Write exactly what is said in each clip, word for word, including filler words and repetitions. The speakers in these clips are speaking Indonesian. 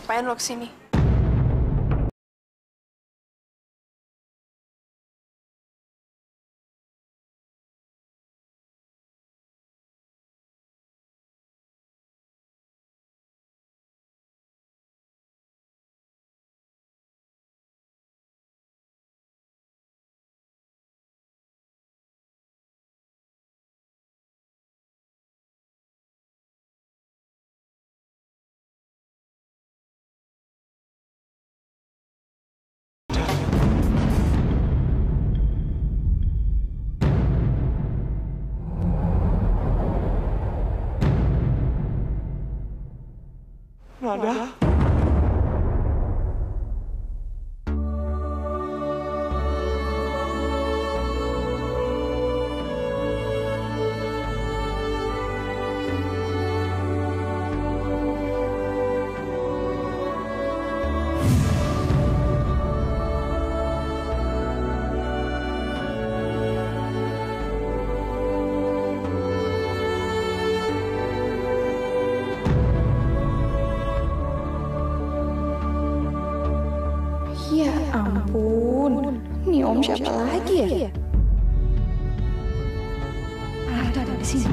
Ngapain lo kesini? Nada. Ya ampun, ini Om siapa lagi ya? Ah, itu ada di sini.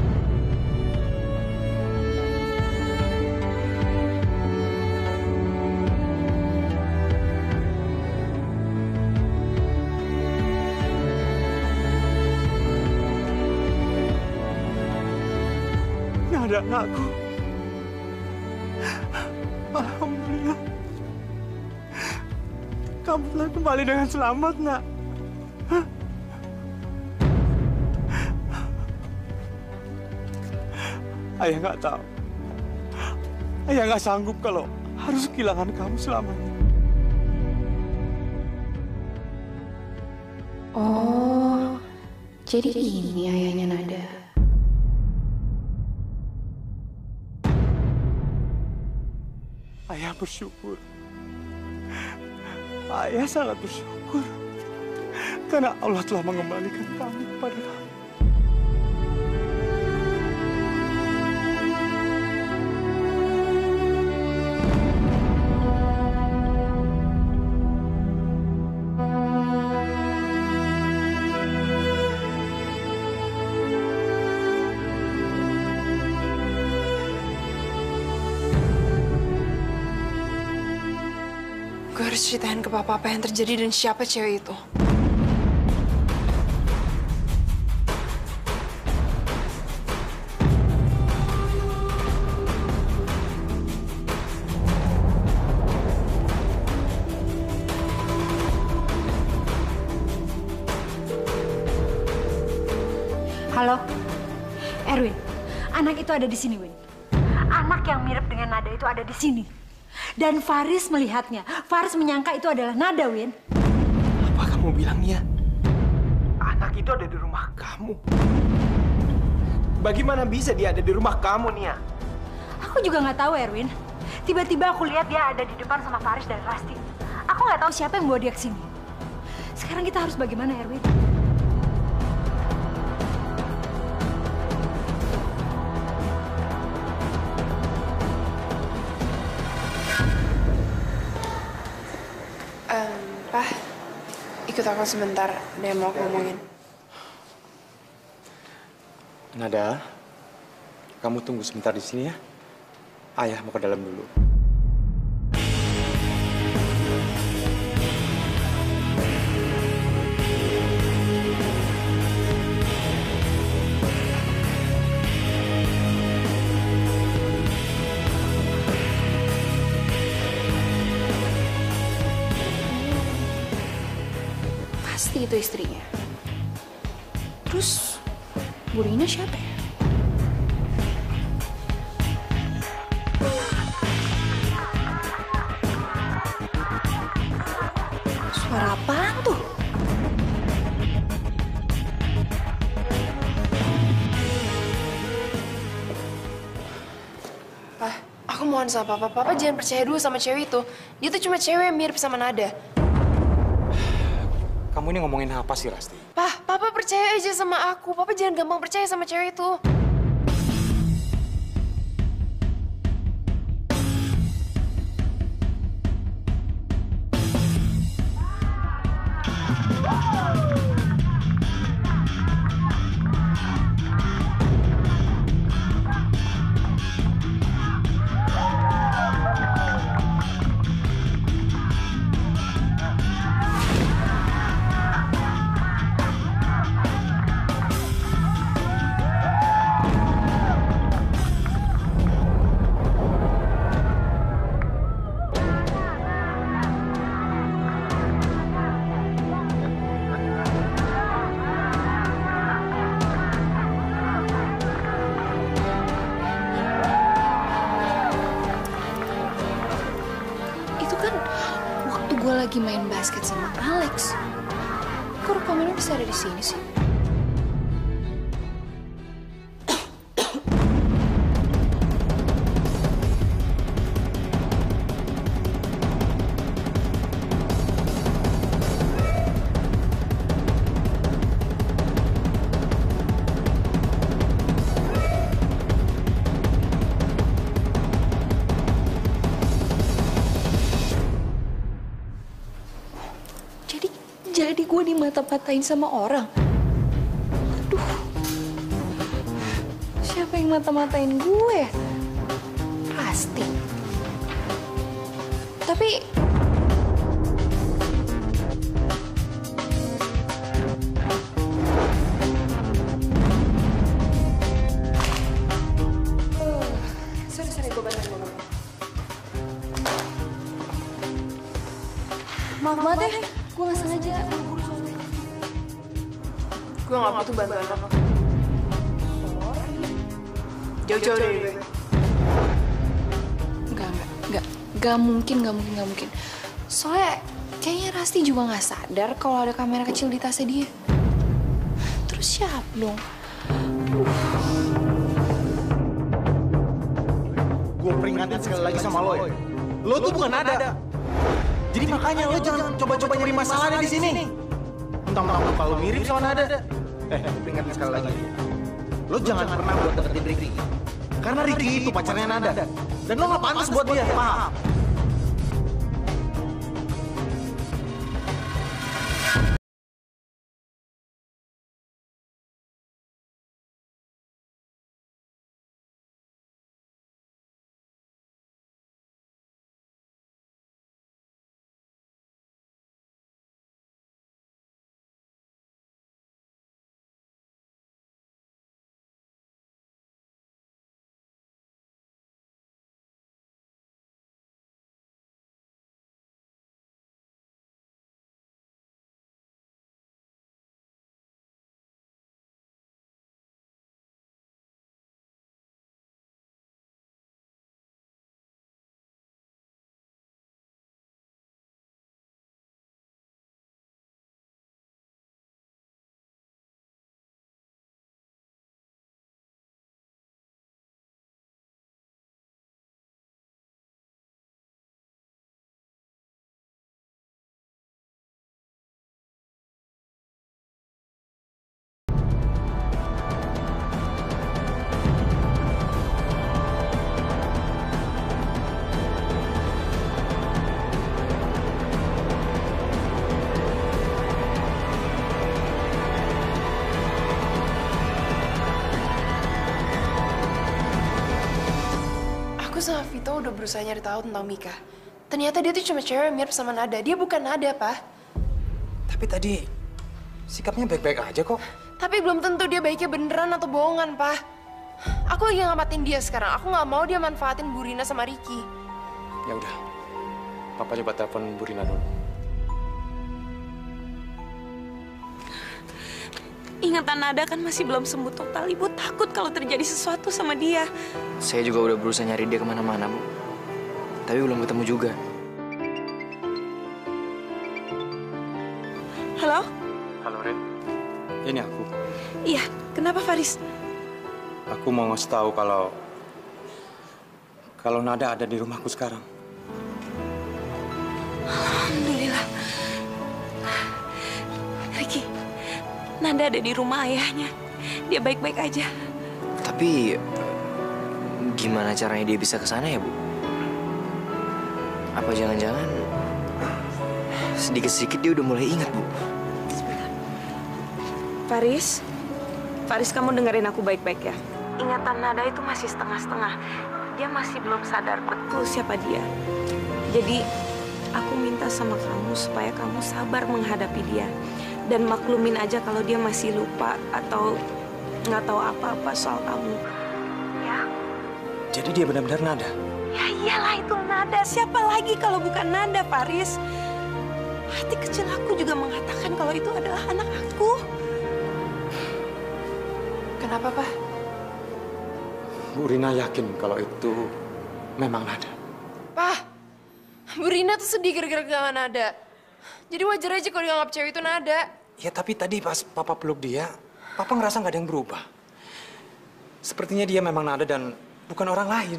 Nada anakku. Alhamdulillah. Kamu telah kembali dengan selamat, nak. Ayah nggak tahu. Ayah nggak sanggup kalau harus kehilangan kamu selamanya. Oh, jadi ini ayahnya Nada. Ayah bersyukur. Ayah sangat bersyukur karena Allah telah mengembalikan kamu kepada kami. Gue harus ceritain ke papa apa yang terjadi dan siapa cewek itu. Halo, Erwin. Anak itu ada di sini, Win. Anak yang mirip dengan Nada itu ada di sini. Dan Faris melihatnya. Faris menyangka itu adalah Nada, Win. Apa kamu bilangnya? Anak itu ada di rumah kamu. Bagaimana bisa dia ada di rumah kamu, Nia? Aku juga nggak tahu, Erwin. Tiba-tiba aku lihat dia ada di depan sama Faris dan Rasti. Aku nggak tahu siapa yang bawa dia ke sini. Sekarang kita harus bagaimana, Erwin? Um, Pak, ikut aku sebentar. Ada yang mau aku ngomongin. Nada, kamu tunggu sebentar di sini ya. Ayah mau ke dalam dulu. Pasti itu istrinya. Terus, Bu Rina siapa ya? Suara apaan tuh? Pak, aku mohon sama papa. Papa jangan percaya dulu sama cewek itu. Dia tuh cuma cewek yang mirip sama Nada. Kamu ini ngomongin apa sih, Rasti? Pak, papa percaya aja sama aku. Papa jangan gampang percaya sama cewek itu. lagi main basket sama Alex. Kok rekamannya bisa ada di sini sih? Jadi gue dimata-matain sama orang. Aduh. Siapa yang mata-matain gue? Pasti. Tapi... Uh, sorry, sorry, gue bantuin, gue bantuin. Maaf banget ya. Gue gak sengaja. Gue gak butuh bantuan lo. Jauh-jauh dari gue. Enggak, enggak, enggak. Gak mungkin, gak mungkin, gak mungkin. Soalnya kayaknya Rasti juga gak sadar kalau ada kamera kecil di tasnya dia. Terus siapa dong? Gue peringatin sekali lagi sama lo ya. Lo tuh bukan Nada. Jadi makanya lo jangan coba-coba nyari masalahnya di sini. Mentang-mentang kalau mirip sama Nada. Eh, peringatin sekali lagi. Lo jangan pernah buat deketin Ricky. Karena Ricky itu pacarnya Nada. Dan lo gak pantas buat dia, paham? Aku sama Vito udah berusaha nyari tahu tentang Mika. Ternyata dia tuh cuma cewek yang mirip sama Nada. Dia bukan Nada, Pak. Tapi tadi sikapnya baik-baik aja kok. Tapi belum tentu dia baiknya beneran atau bohongan, Pak. Aku lagi ngamatin dia sekarang. Aku nggak mau dia manfaatin Bu Rina sama Ricky. Ya udah, Papa coba telepon Bu Rina dulu. Ingatan Nada kan masih belum sembuh total. Ibu takut kalau terjadi sesuatu sama dia. Saya juga udah berusaha nyari dia kemana-mana, Bu. Tapi belum ketemu juga. Halo? Halo, Ren. Ini aku. Iya, kenapa Faris? Aku mau ngasih tahu kalau... kalau Nada ada di rumahku sekarang. Alhamdulillah. Ricky, Nada ada di rumah ayahnya. Dia baik-baik aja. Tapi gimana caranya dia bisa ke sana ya, Bu? Apa jangan-jangan sedikit-sedikit dia udah mulai ingat, Bu? Faris, Faris kamu dengerin aku baik-baik ya. Ingatan Nada itu masih setengah-setengah. Dia masih belum sadar betul siapa dia. Jadi aku minta sama kamu supaya kamu sabar menghadapi dia. Dan maklumin aja kalau dia masih lupa atau nggak tahu apa-apa soal kamu. Ya? Jadi dia benar-benar Nada? Ya iyalah itu Nada. Siapa lagi kalau bukan Nada, Faris? Hati kecil aku juga mengatakan kalau itu adalah anak aku. Kenapa, Pak? Bu Rina yakin kalau itu memang Nada. Pak, Bu Rina tuh sedih gara-gara kehilangan Nada. Jadi wajar aja kalau dianggap cewek itu Nada. Ya tapi tadi pas Papa peluk dia, Papa ngerasa nggak ada yang berubah. Sepertinya dia memang Nada dan bukan orang lain.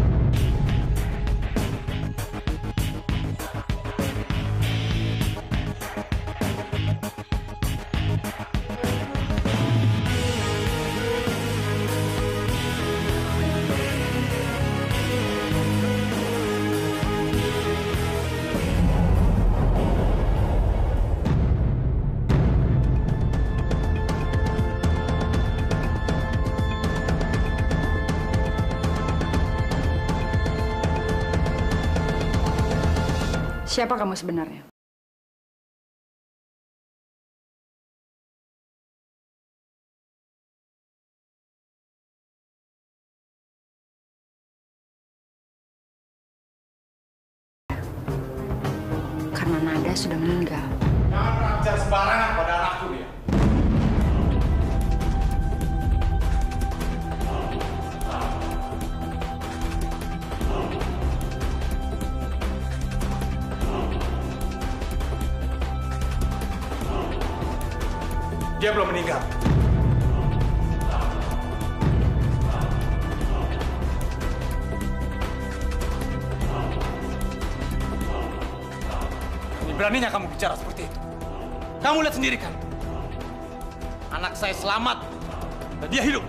Siapa kamu sebenarnya? Karena Nada sudah meninggal. Jangan pernah bicara sembarangan pada anakku ya. Dia belum meninggal. Ini beraninya kamu bicara seperti itu. Kamu lihat sendiri kan? Anak saya selamat dan dia hidup.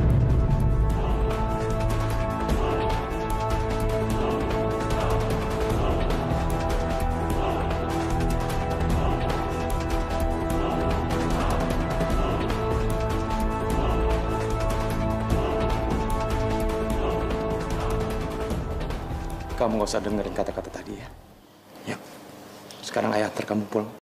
Kamu gak usah dengerin kata-kata tadi ya. Yuk, sekarang ayah antar kamu pulang.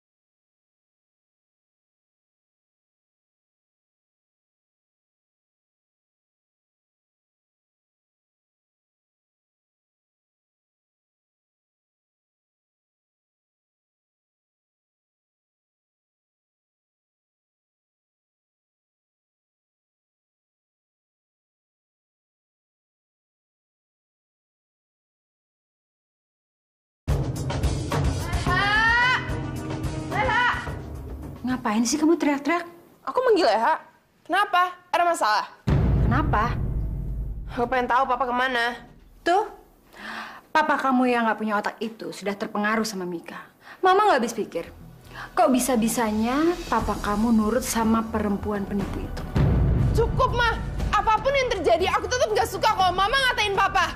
Ngapain sih kamu teriak-teriak? Aku manggil Leha. Kenapa? Ada masalah? Kenapa? Aku pengen tahu papa kemana. Tuh, papa kamu yang nggak punya otak itu sudah terpengaruh sama Mika. Mama nggak habis pikir. Kok bisa-bisanya papa kamu nurut sama perempuan penipu itu? Cukup, Ma. Apapun yang terjadi, aku tetap gak suka kalau Mama ngatain papa.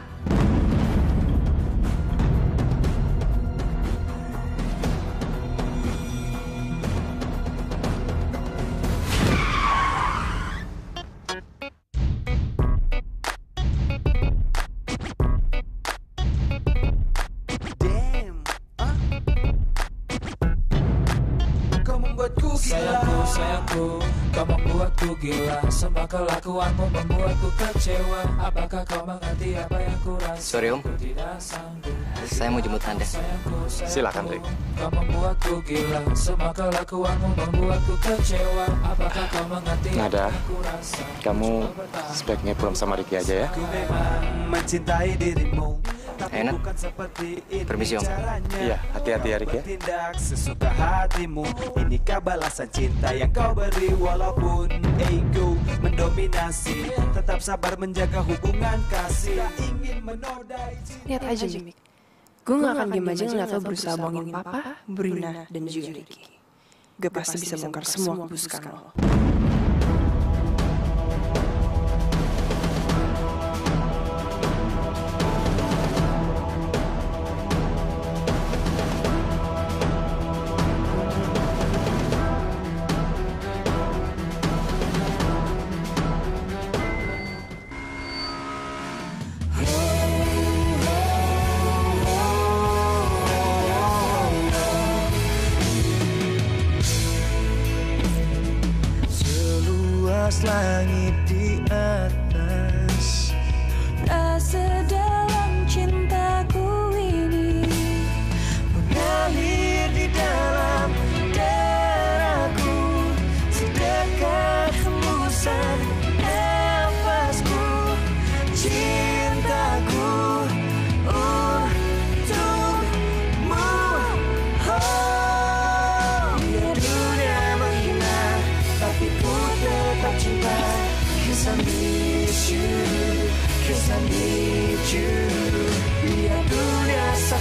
Sayangku, sayangku, kau membuatku gila. Semua kelakuanmu membuatku kecewa. Apakah kau mengerti apa yang ku rasa? Sorry Om, saya mau jemput Anda. Silakan, Rick. Kau membuatku gila. Semua kelakuanmu membuatku kecewa. Apakah kau mengerti Nada, apa yang ku rasa? kamu sebaiknya pulang sama Ricky aja ya. Ku memang mencintai dirimu. Enak. Permisi Om. Iya, hati-hati ya Rick ya. Bertindak sesuka hatimu. Inikah balasan cinta yang kau beri? Walaupun ego mendominasi, tetap sabar menjaga hubungan kasih. Ingin menodai cinta. Lihat aja, Mik. Gue gak akan diem aja ngeliat lo berusaha bohongin Papa, Brina, dan juga Ricky. Gue pasti bisa bongkar semua kebusukan lo.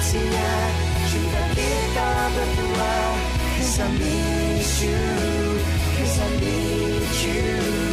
sia-sia cinta kita berdua. 'Cause I miss you, 'cause I need you.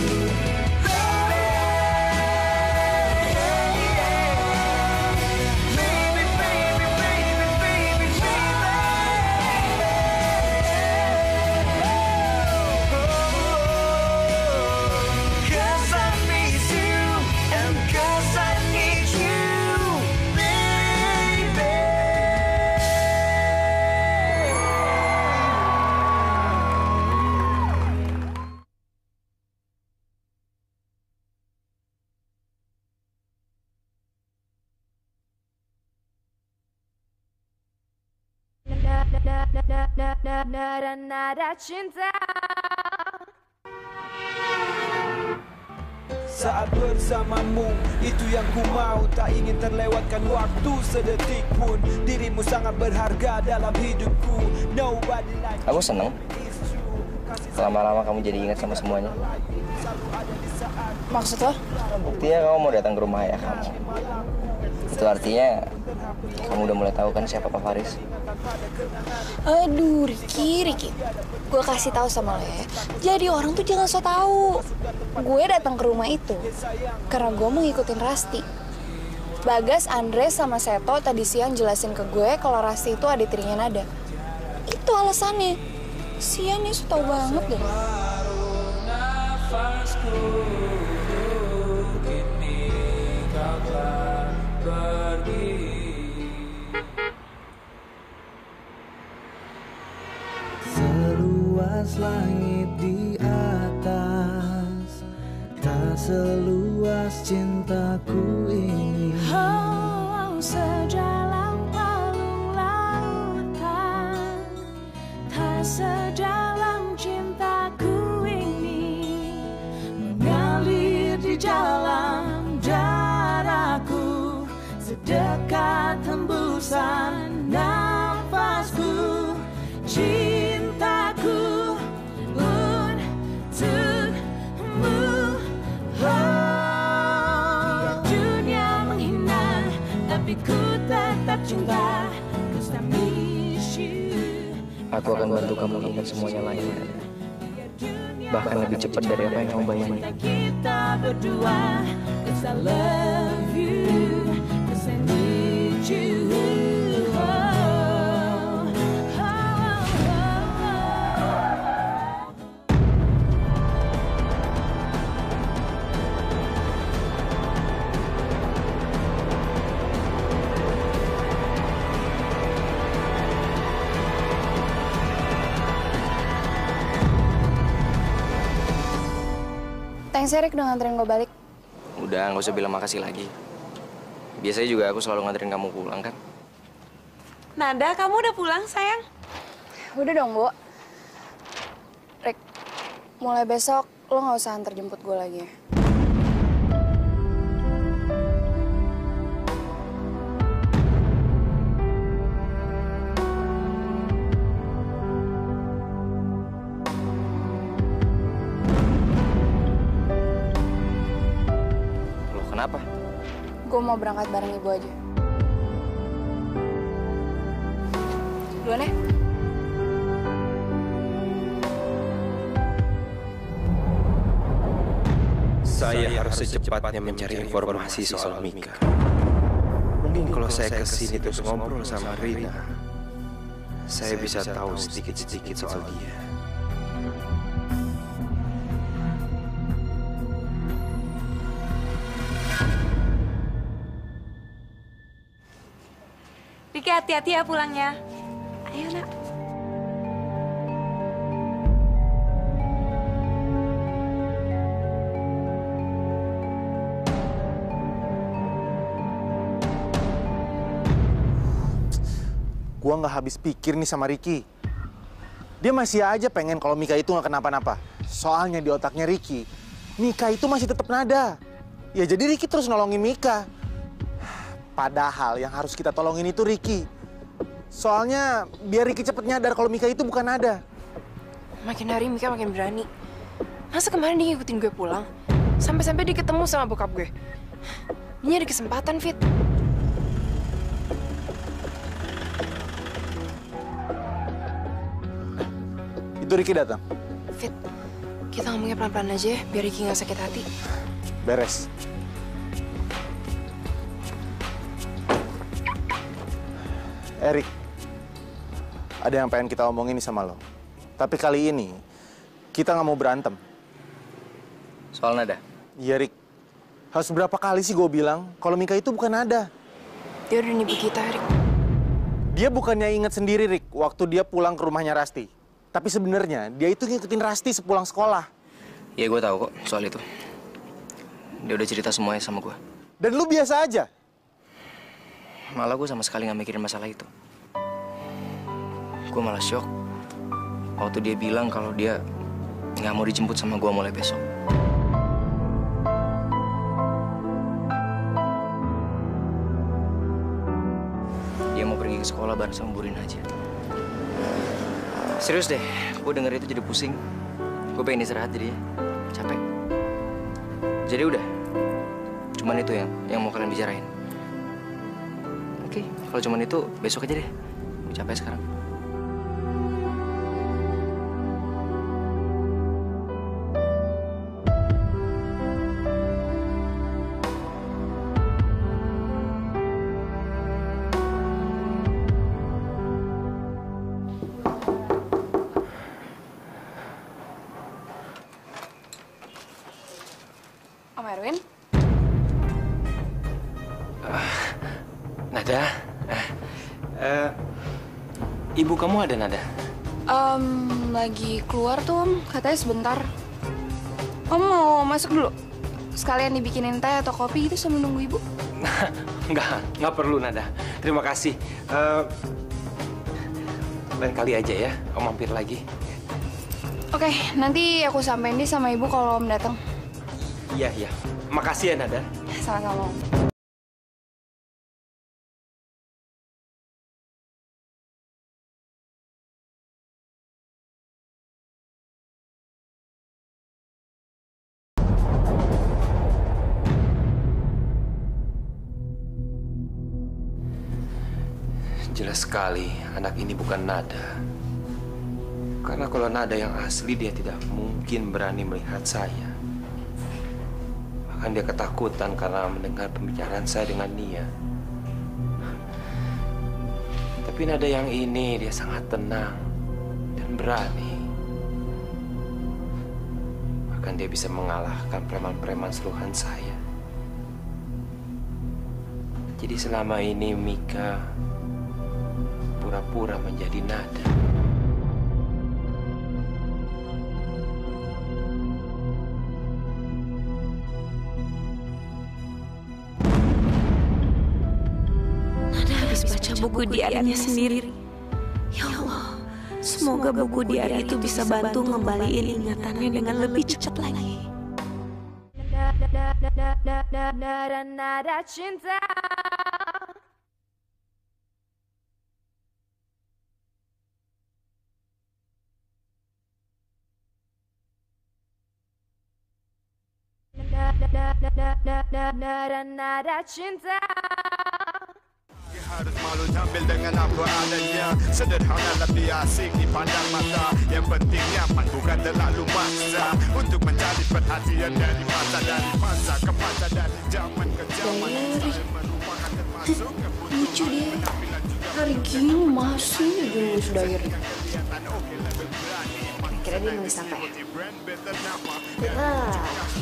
Nada cinta. Saat bersamamu, itu yang ku mau. Tak ingin terlewatkan waktu sedetik pun. Dirimu sangat berharga dalam hidupku. Nobody like you. Aku seneng. Lama-lama kamu jadi ingat sama semuanya. Maksud lo? Buktinya kamu mau datang ke rumah ayah kamu. Itu artinya kamu udah mulai tahu kan siapa Pak Faris? Aduh, Ricky, Ricky. Gue kasih tahu sama lo ya. Jadi orang tuh jangan so tahu. Gue datang ke rumah itu karena gue mau ngikutin Rasti. Bagas, Andre, sama Seto tadi siang jelasin ke gue kalau Rasti itu adik tirinya Nada. Itu alasannya. Sian nih, so tau banget deh. Seluas langit di atas, tak seluas cintaku ini. Oh, sedalam palung lautan, tak sedalam cintaku ini. Mengalir di dalam darahku, sedekat hembusan nafasku. Cintaku untukmu. Oh, dunia menghina, tapi ku tetap cinta. 'Cause I miss you. Aku akan bantu kamu ingat semuanya lagi. Bahkan lebih cepat dari apa yang kamu bayangin. Kita berdua. 'Cause I love you, 'cause I need you. Thanks Erik udah nganterin gue balik. Udah, nggak usah bilang makasih lagi. Biasanya juga aku selalu nganterin kamu pulang kan? Nada, kamu udah pulang, sayang? Udah dong, Bu. Rick, mulai besok lo nggak usah antar jemput gue lagi ya. Kenapa? Gue mau berangkat bareng ibu aja. Duluan ya? Saya harus secepatnya mencari informasi soal Mika. Mungkin kalau saya kesini terus ngobrol sama Rina, saya bisa tahu sedikit-sedikit soal dia. Riki, hati-hati ya pulangnya. Ayo, Nak. Gua nggak habis pikir nih sama Ricky. Dia masih aja pengen kalau Mika itu nggak kenapa-napa. Soalnya di otaknya Ricky, Mika itu masih tetap Nada. Ya jadi Ricky terus nolongin Mika. Padahal yang harus kita tolongin itu Ricky. Soalnya biar Ricky cepet nyadar kalau Mika itu bukan Nada. Makin hari Mika makin berani. Masa kemarin dia ngikutin gue pulang? Sampai-sampai dia ketemu sama bokap gue. Ini ada kesempatan, Fit. Itu Ricky datang. Fit, kita ngomongnya pelan-pelan aja ya, biar Ricky nggak sakit hati. Beres. Erik, ada yang pengen kita omongin nih sama lo. Tapi kali ini, kita nggak mau berantem. Soal nada? Iya, Rik. Harus berapa kali sih gue bilang kalau Mika itu bukan nada. Dia udah nipu kita, Rik. Dia bukannya inget sendiri, Rik, waktu dia pulang ke rumahnya Rasti. Tapi sebenarnya dia itu ngikutin Rasti sepulang sekolah. Iya, gue tahu kok soal itu. Dia udah cerita semuanya sama gue. Dan lu biasa aja. Malah gue sama sekali nggak mikirin masalah itu. Gue malah shock waktu dia bilang kalau dia nggak mau dijemput sama gue mulai besok. Dia mau pergi ke sekolah bareng sama Burin aja. Serius deh, gue denger itu jadi pusing. Gue pengen istirahat jadi capek. Jadi udah, cuman itu yang yang mau kalian bicarain. Oke, kalau cuman itu besok aja deh. Gue capek sekarang. Om Erwin? Nada, eh, eh, ibu kamu ada Nada? Um, lagi keluar tuh Om, katanya sebentar. Om mau masuk dulu? Sekalian dibikinin teh atau kopi gitu sambil nunggu ibu? Nggak, nggak perlu Nada. Terima kasih. Uh, lain kali aja ya, Om mampir lagi. Oke, nanti aku sampein deh sama ibu kalau Om datang. Iya, iya. Makasih ya Nada. Sama-sama Om. Jelas sekali anak ini bukan Nada. Karena kalau Nada yang asli dia tidak mungkin berani melihat saya. Bahkan dia ketakutan karena mendengar pembicaraan saya dengan Nia. Tapi Nada yang ini dia sangat tenang dan berani. Bahkan dia bisa mengalahkan preman-preman suruhan saya. Jadi selama ini Mika pura-pura menjadi Nada. Nada habis baca buku diarinya sendiri. Ya Allah, semoga buku diari itu bisa bantu ngembaliin ingatannya dengan lebih cepat lagi. Nada cinta. Nada cinta. Harus malu tampil dengan apa adanya. Sederhana lebih asik dipandang mata. Yang penting nyaman bukan terlalu maksa. Untuk mencari perhatian dari masa dari masa ke masa dari zaman ke zaman. Lucu dia. Hari gini masih aja nulis diary. Kira dia nulis apa ya? Ah.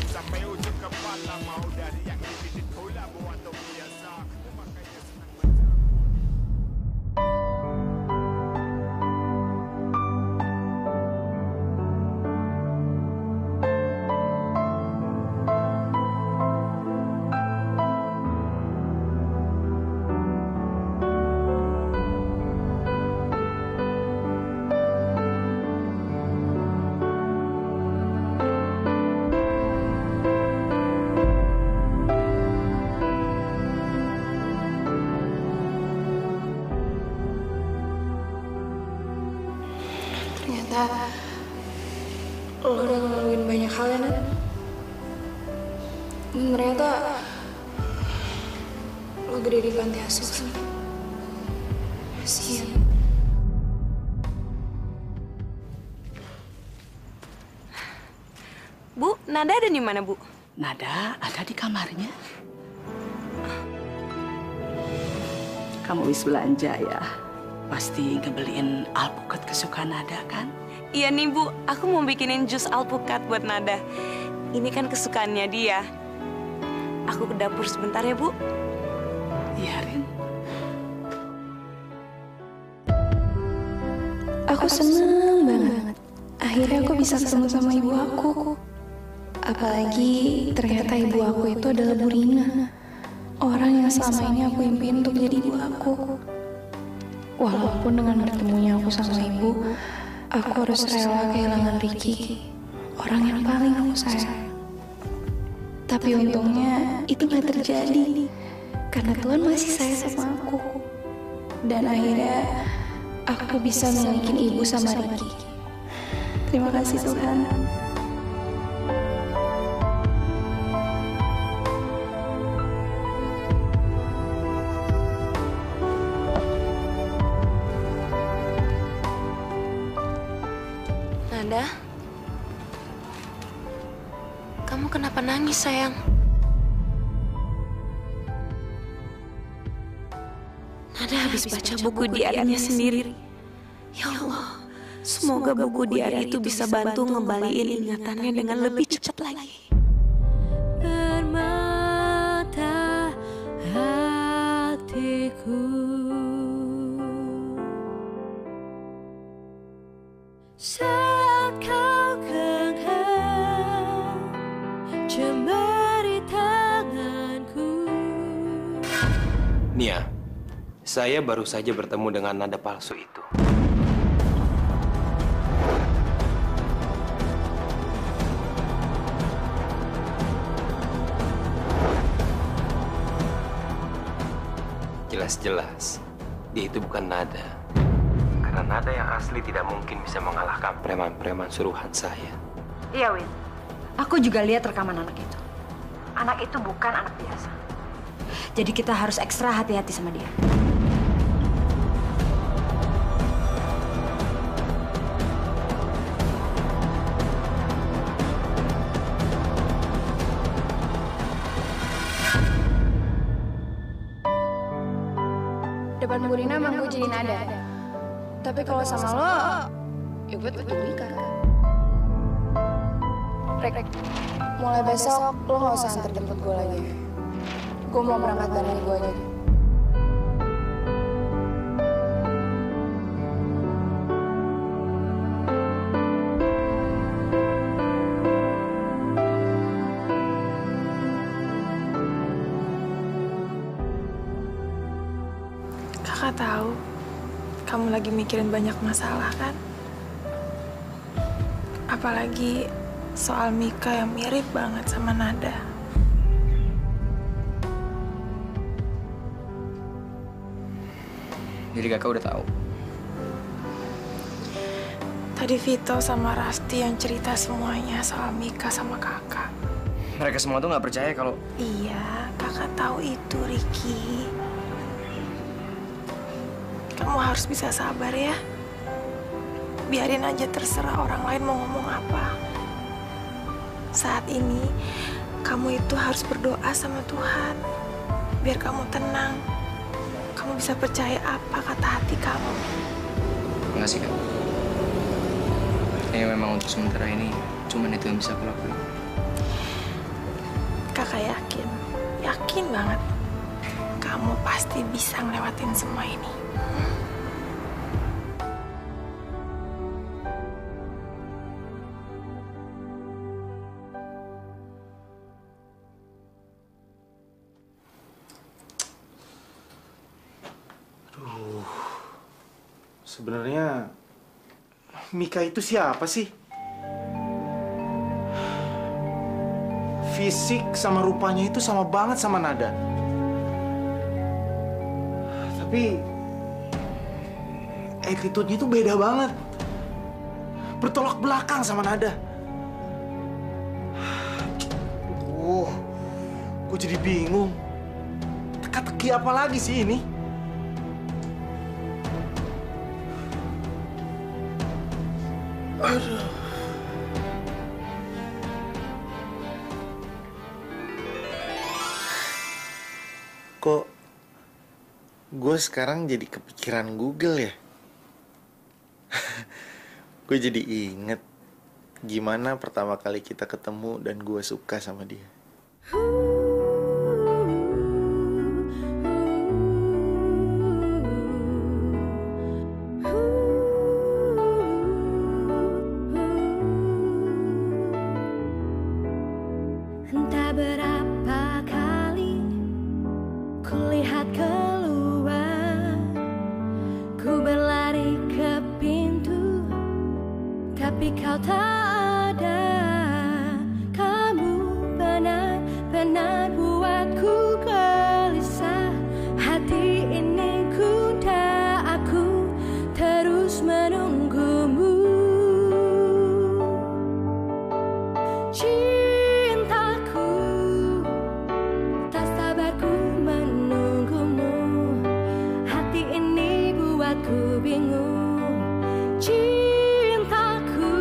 Ternyata lo udah ngelakuin banyak hal ya, Nat. Dan ternyata lo gede di panti asuhan. Kasian. Nada ada di mana, Bu? Nada ada di kamarnya. Kamu habis belanja ya? Pasti ngebeliin alpukat kesukaan Nada kan? Iya nih, Bu. Aku mau bikinin jus alpukat buat Nada. Ini kan kesukaannya dia. Aku ke dapur sebentar ya, Bu. Iya, Rin. Aku seneng banget. Akhirnya aku bisa ketemu sama ibu aku. Apalagi ternyata ibu aku itu adalah Bu Rina. Orang yang selama ini aku impiin untuk jadi ibu aku. Walaupun dengan bertemunya aku sama ibu, aku harus rela kehilangan Ricky, orang yang paling aku sayang. Tapi untungnya itu gak terjadi, karena Tuhan masih sayang sama aku. Dan akhirnya aku bisa memiliki ibu sama Ricky. Terima kasih Tuhan. Nada, kamu kenapa nangis, sayang? Nada habis baca buku diarinya sendiri. Ya Allah, semoga buku diari itu bisa bantu ngembaliin ingatannya dengan lebih cepat lagi. Permata hatiku, saat kau genggam jemari tanganku. Nia, saya baru saja bertemu dengan nada palsu itu. Jelas-jelas, dia itu bukan Nada. Karena Nada yang asli tidak mungkin bisa mengalahkan preman-preman suruhan saya. Iya, Win. Aku juga lihat rekaman anak itu. Anak itu bukan anak biasa. Jadi kita harus ekstra hati-hati sama dia. Depan Bu Rina emang gue jadi Nada. Tapi kalau sama lo, ya gue tetap Mika. Rek, Rek, mulai besok lo gak usah antar jemput gue lagi. Gue mau berangkat bareng gue aja. Kakak tahu, kamu lagi mikirin banyak masalah kan? Apalagi soal Mika yang mirip banget sama Nada. Jadi kakak udah tahu? Tadi Vito sama Rasti yang cerita semuanya soal Mika sama kakak. Mereka semua tuh nggak percaya kalau... Iya, kakak tahu itu, Ricky. Kamu harus bisa sabar ya. Biarin aja terserah orang lain mau ngomong apa. Saat ini, kamu itu harus berdoa sama Tuhan. Biar kamu tenang. Kamu bisa percaya apa kata hati kamu. Makasih, Kak. Kayaknya memang untuk sementara ini, cuman itu yang bisa aku lakuin. Kakak yakin, yakin banget. Kamu pasti bisa ngelewatin semua ini. Aduh, sebenarnya Mika itu siapa sih? Fisik sama rupanya itu sama banget sama Nada. Tapi attitude-nya itu beda banget. Bertolak belakang sama Nada. Uh, gue jadi bingung. Teka-teki apa lagi sih ini? Aduh. Kok gue sekarang jadi kepikiran Google ya? Gue jadi inget gimana pertama kali kita ketemu dan gue suka sama dia. Entah berapa kali kulihat keluar, ku berlari ke pintu, tapi kau tak ada. Kamu benar-benar buatku gelisah. Hati ini kuda aku terus menunggumu. Ku bingung, cintaku,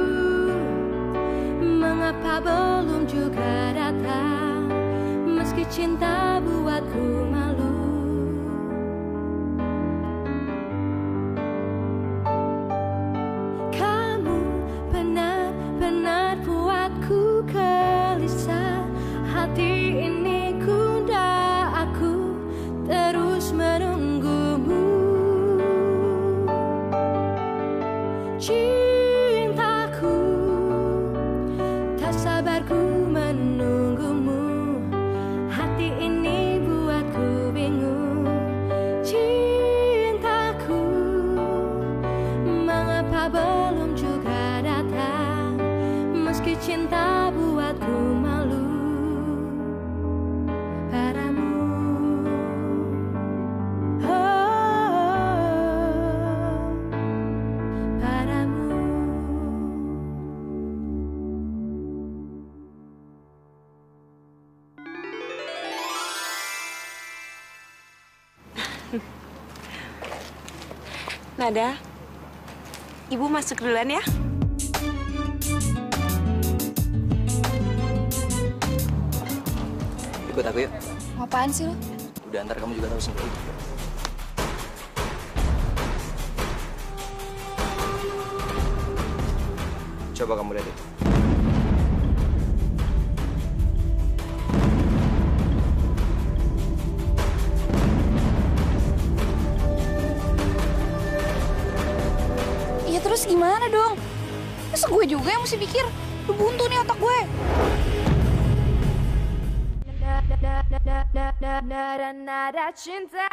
mengapa belum juga datang, meski cinta buatku malu. Kamu benar-benar buatku gelisah. Hati ini kuda aku terus menunggumu. Cintaku, tak sabar ku menunggumu. Hati ini buatku bingung. Cintaku, mengapa belum juga datang, meski cinta buatku malu padamu. Nada, Ibu masuk duluan ya. Ikut aku yuk. Apaan sih lo? Udah, ntar kamu juga tahu sendiri. Coba kamu lihat itu. Ya terus gimana dong? Masa gue juga yang mesti pikir? Lu buntu nih otak gue. Nada cinta.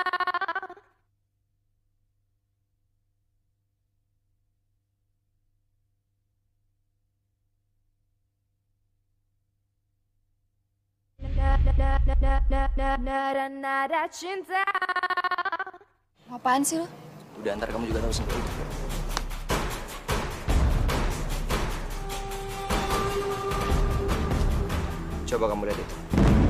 Nada cinta. Apaan sih lo? Udah, ntar kamu juga tahu sendiri. Coba kamu lihat itu.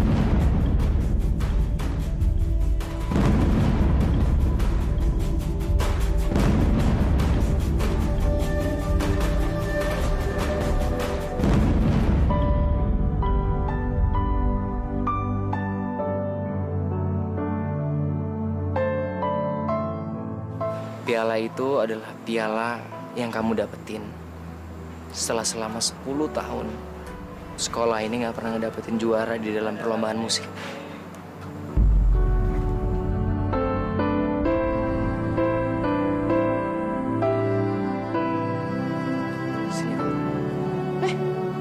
Piala itu adalah piala yang kamu dapetin setelah selama sepuluh tahun sekolah ini nggak pernah ngedapetin juara di dalam perlombaan musik. Sini. Eh.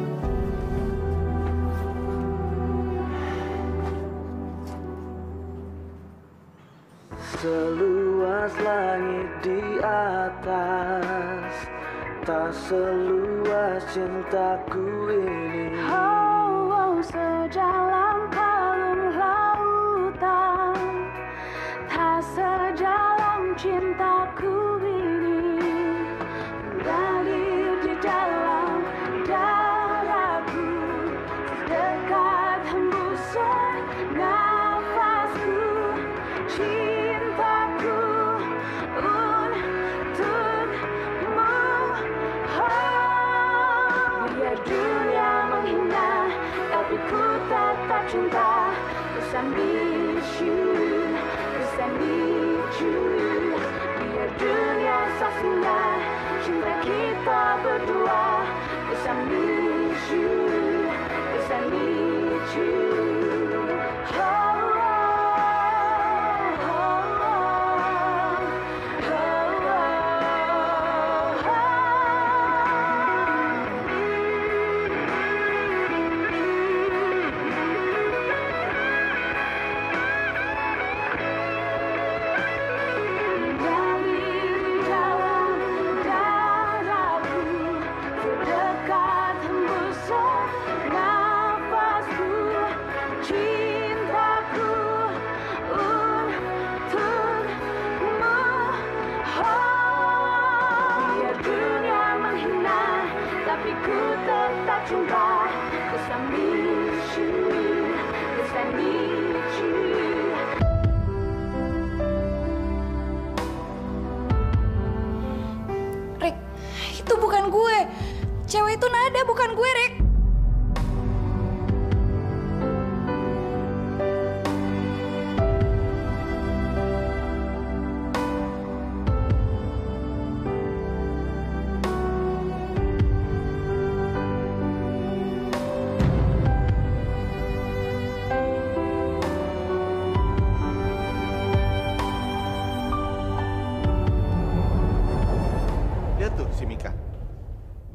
Seluas langit di atas, tak seluas cintaku ini. Oh, oh, sejalan palung lautan, tak sejalan cintaku ini. Mengalir di dalam dadaku, dekat hembusan nafasku. Cintaku untukmu. Oh, biar dunia menghina, tapi ku tetap cinta. Cause I miss you.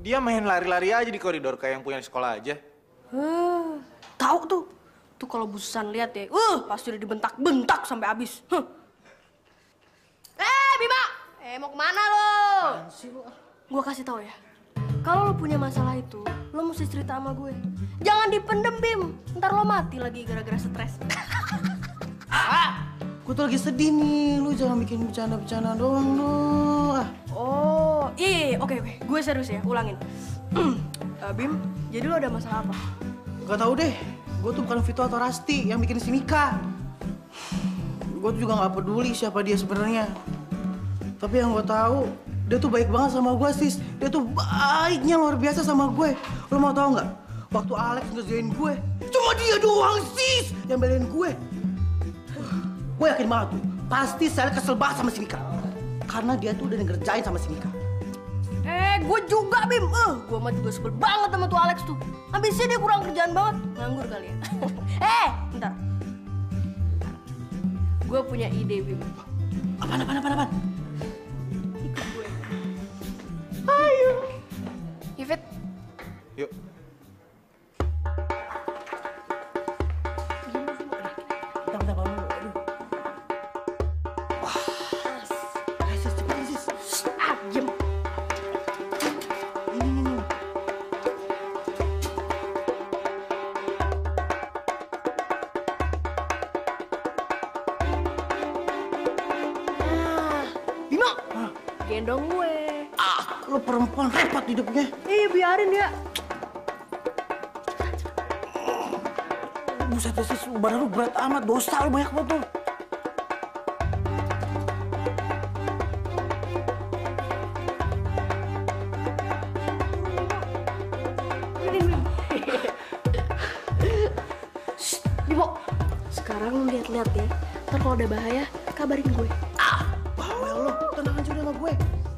Dia main lari-lari aja di koridor kayak yang punya di sekolah aja. Uh, tahu tuh. Tuh kalau Bu Susan lihat ya, uh, pasti udah dibentak-bentak sampai habis. Huh. Eh, Bima! Eh, mau kemana lo? Gua kasih tahu ya. Kalau lo punya masalah itu, lo mesti cerita sama gue. Jangan dipendem, Bim. Ntar lo mati lagi gara-gara stres. Ah, gue tuh lagi sedih nih. Lu jangan bikin bercanda-bercanda doang, lo. Ah. Oh, iya, iya, oke, oke. Gue serius ya, ulangin. uh, Bim, jadi lo ada masalah apa? Gak tau deh. Gue tuh bukan Vito atau Rasti yang bikin si Mika. Gue tuh juga nggak peduli siapa dia sebenarnya. Tapi yang gue tahu, dia tuh baik banget sama gue, sis. Dia tuh baiknya luar biasa sama gue. Lo mau tahu nggak? Waktu Alex ngerjain gue, cuma dia doang, sis, yang belain gue. Gue yakin banget tuh, pasti saya kesel banget sama si Mika. Karena dia tuh udah ngerjain sama si Mika. Eh, gue juga, Bim. Eh, uh, gue mah juga sebel banget sama tuh Alex tuh. Habisnya dia kurang kerjaan banget. Nganggur kali ya. Eh, bentar. Gue punya ide, Bim. Apaan, apaan, apaan, apaan? Ikut gue. Ayo. Yvette. Yuk. Bentar, bentar, bentar. Wah. Ayo, sis, cepetin, sis. Ah, diem. Gendong gue. Ah, lo perempuan repot hidupnya. Iya, biarin ya. Buset, sis, badan lu berat amat, dosa lu banyak banget tuh. Shh, Bimo. Sekarang lu lihat-lihat ya. Ntar kalau ada bahaya, kabarin gue. Ah, bawel lo, tenang aja udah sama gue.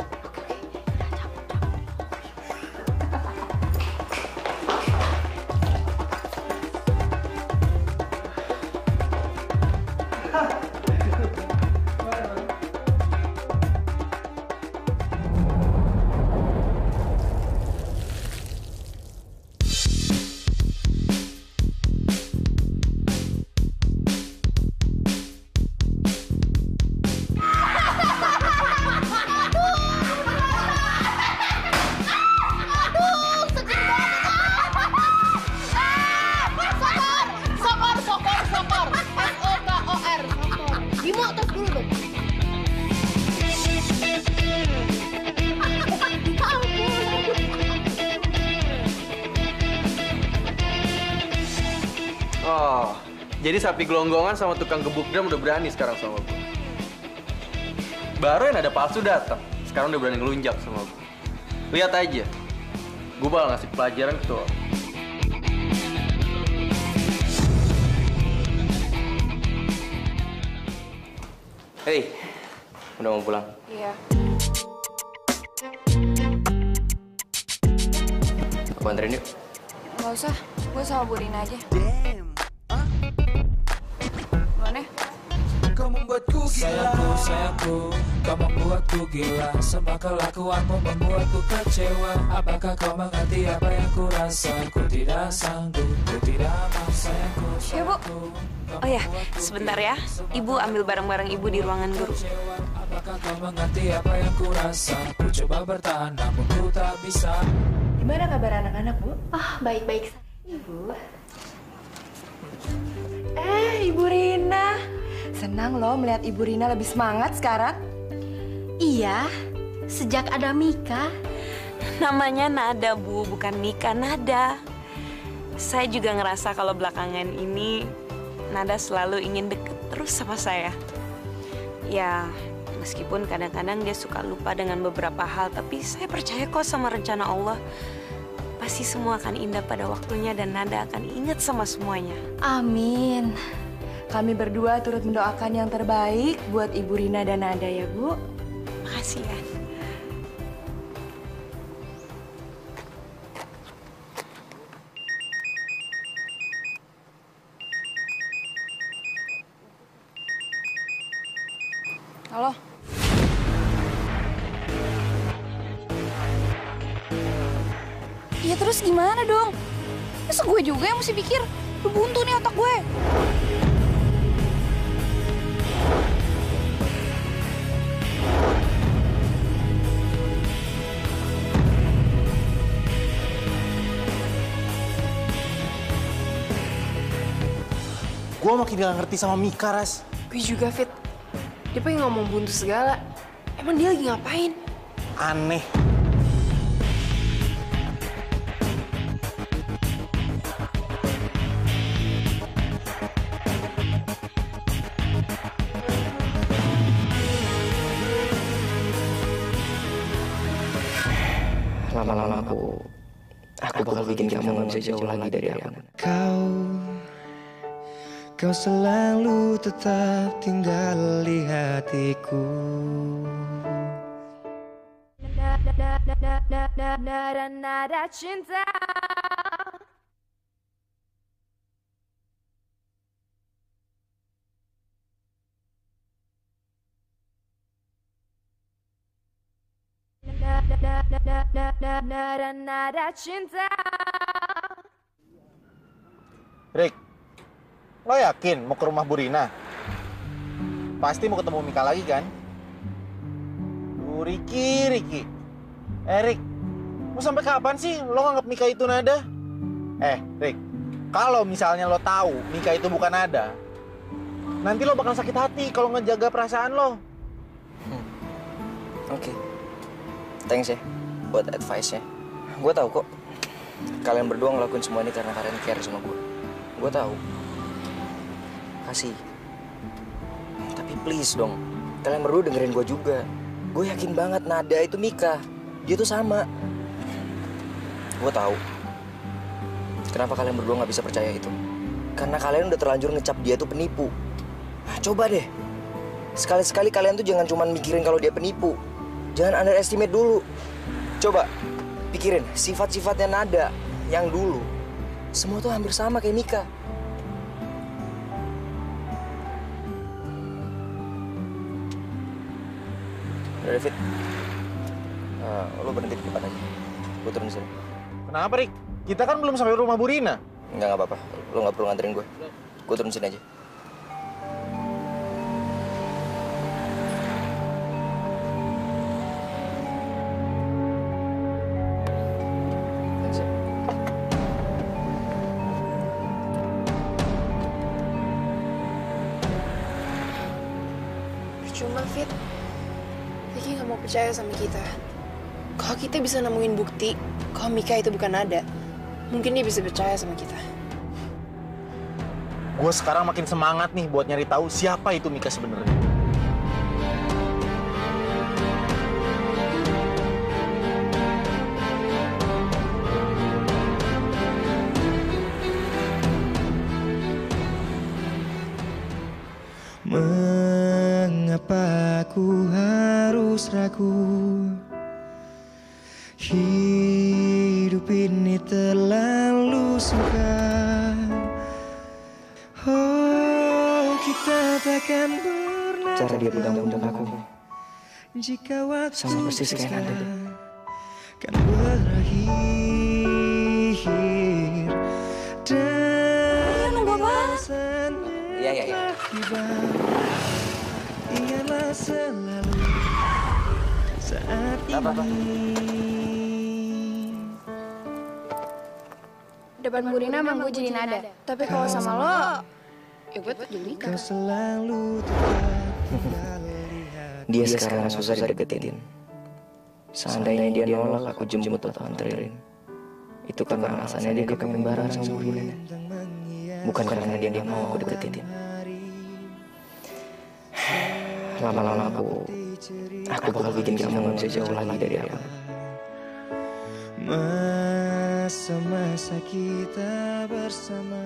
Oh, jadi sapi gelonggongan sama tukang gebuk drum udah berani sekarang sama gue. Baru yang ada palsu datang, sekarang udah berani ngelunjak sama gue. Lihat aja, gue bakal ngasih pelajaran ke tuh. Hei, udah mau pulang? Iya. Aku anterin yuk. Nggak usah, gue sama Bu Rina aja. Mana? Kau membuatku gila. Sayangku, sayangku, kau membuatku gila. Semua kelakuanmu membuatku kecewa. Apakah kau mengerti apa yang ku rasa? Ku tidak sanggup, ku tidak mau. Sayangku, sayangku. Oh ya, sebentar ya. Ibu ambil barang-barang ibu di ruangan guru. Apakah kau mengerti apa yang ku rasa? Ku coba bertahan, namun ku tak bisa. Gimana kabar anak-anak, Bu? Ah, baik-baik. Ibu. Eh, Ibu Rina. Senang loh melihat Ibu Rina lebih semangat sekarang. Iya, sejak ada Mika. Namanya Nada, Bu, bukan Mika, Nada. Saya juga ngerasa kalau belakangan ini Nada selalu ingin deket terus sama saya. Ya, meskipun kadang-kadang dia suka lupa dengan beberapa hal, tapi saya percaya kok sama rencana Allah. Pasti semua akan indah pada waktunya dan Nada akan ingat sama semuanya. Amin. Kami berdua turut mendoakan yang terbaik buat Ibu Rina dan Nada ya, Bu. Makasih ya. Halo? Ya terus gimana dong? Masa gue juga yang mesti pikir? Udah buntu nih otak gue. Gue makin gak ngerti sama Mika, Ras. Gue juga, Fit. Dia pengen ngomong buntu segala. Emang dia lagi ngapain? Aneh. Lama-lama aku, aku bakal bikin kamu nggak bisa jauh lagi dari aku. Kau, kau selalu tetap tinggal di hatiku. Nada cinta. Nada cinta. Rick, lo yakin mau ke rumah Bu Rina? Pasti mau ketemu Mika lagi kan? Bu Riki, Riki. Eh, Rick, mau sampai kapan sih lo nganggap Mika itu Nada? Eh, Rick, kalau misalnya lo tahu Mika itu bukan Nada, nanti lo bakal sakit hati kalau ngejaga perasaan lo. Hmm. Oke, okay. Thanks ya buat advice-nya. Gue tahu kok kalian berdua ngelakuin semua ini karena kalian care sama gue. Gue tahu. Kasih. Tapi please dong, kalian berdua dengerin gue juga. Gue yakin banget Nada itu Mika. Dia tuh sama. Gue tahu. Kenapa kalian berdua nggak bisa percaya itu? Karena kalian udah terlanjur ngecap dia tuh penipu. Nah, coba deh. Sekali-sekali kalian tuh jangan cuma mikirin kalau dia penipu. Jangan underestimate dulu. Coba pikirin sifat-sifatnya Nada yang dulu. Semua tuh hampir sama kayak Mika. Udah, David. Uh, lo berhenti di depan aja. Gue turun di sini. Kenapa, Rick? Kita kan belum sampai rumah Bu Rina. Enggak, nggak apa-apa. Lo nggak perlu nganterin gue. Gue turun sini aja. Cuma Fit, Ricky nggak mau percaya sama kita. Kalau kita bisa nemuin bukti kalau Mika itu bukan Nada, mungkin dia bisa percaya sama kita. Gue sekarang makin semangat nih buat nyari tahu siapa itu Mika sebenarnya. Mengapa aku harus ragu? Hidup ini terlalu singkat. Oh, kita takkan pernah. Cara dia pegang pundak aku jika waktu sama persis kayak Nada. Kan berakhir dan nunggu apa? Iya, iya, iya. Ingatlah selalu saat ini. Depan Bu Rina emang gue jadi Nada. Tapi kalau sama lo, ya gue jadi Mika. Dia sekarang susah dideketin. Seandainya dia nolak, aku jemput atau anterin. Itu karena alasannya dia pengen bareng sama Bu Rina. Bukan karena dia dia mau aku deketin. Lama-lama aku, aku bakal bikin kamu nggak bisa jauh lagi dari aku. Masa-masa kita bersama.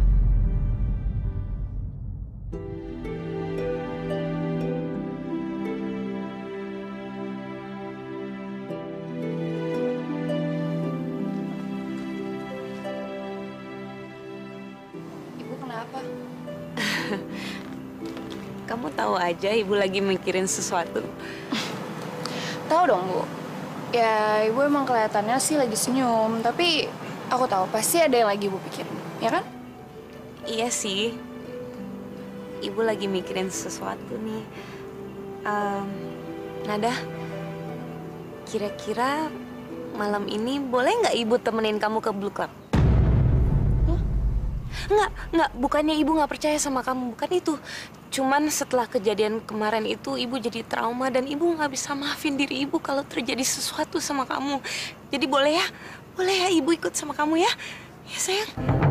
Ibu kenapa? Kamu tahu aja ibu lagi mikirin sesuatu. Tahu dong, Bu. Ya, ibu emang kelihatannya sih lagi senyum, tapi aku tahu pasti ada yang lagi ibu pikirin, ya kan? Iya sih. Ibu lagi mikirin sesuatu nih. Um, Nada, kira-kira malam ini boleh nggak ibu temenin kamu ke Blue Club? Huh? Nggak, nggak. Bukannya ibu nggak percaya sama kamu, bukan itu. Cuman setelah kejadian kemarin itu, ibu jadi trauma dan ibu nggak bisa maafin diri ibu kalau terjadi sesuatu sama kamu. Jadi boleh ya? Boleh ya ibu ikut sama kamu ya? Ya sayang.